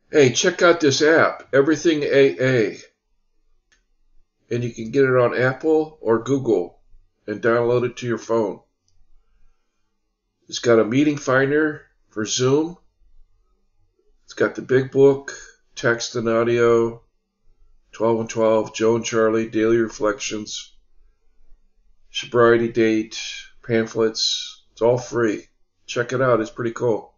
Hey, check out this app, Everything AA. And you can get it on Apple or Google and download it to your phone. It's got a meeting finder for Zoom. It's got the big book, text and audio, 12 and 12, Joe and Charlie, daily reflections, sobriety date, pamphlets. It's all free. Check it out. It's pretty cool.